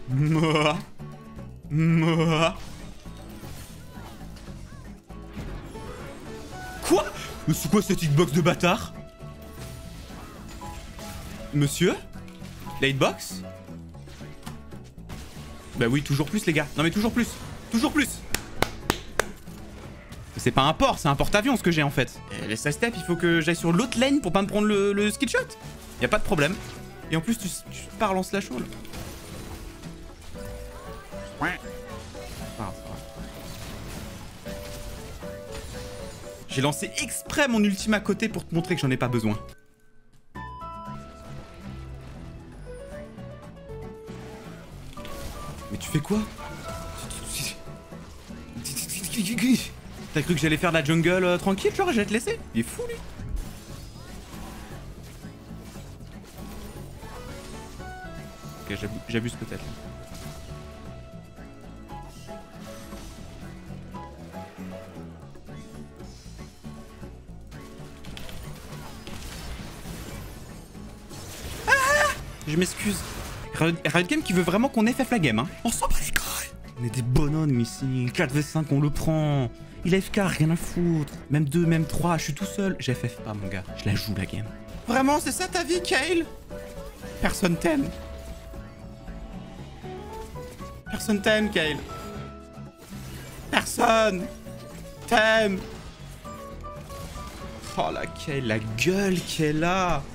Mouah. Mouah. Quoi? Mais c'est quoi cette hitbox de bâtard? Monsieur? La hitbox? Bah oui, toujours plus les gars. Non mais toujours plus. Toujours plus. C'est pas un port, c'est un porte-avions ce que j'ai en fait. Et les side step, il faut que j'aille sur l'autre lane pour pas me prendre le skill shot. Y a pas de problème. Et en plus, tu parles en slash all. J'ai lancé exprès mon ultime à côté pour te montrer que j'en ai pas besoin. Mais tu fais quoi? T'as cru que j'allais faire de la jungle tranquille, genre, j'allais te laisser? Il est fou, lui. Ok, j'abuse peut-être. Ah! Je m'excuse. Riot Game qui veut vraiment qu'on FF la game, hein. On s'en bat les couilles. On est des bonhommes ici. 4v5, on le prend. Il a FK, rien à foutre. Même 2, même 3, je suis tout seul. Je FF pas, mon gars. Je la joue, la game. Vraiment, c'est ça ta vie, Kayle? Personne t'aime. Personne t'aime, Kayle. Personne t'aime. Oh, la Kayle, la gueule qu'elle a.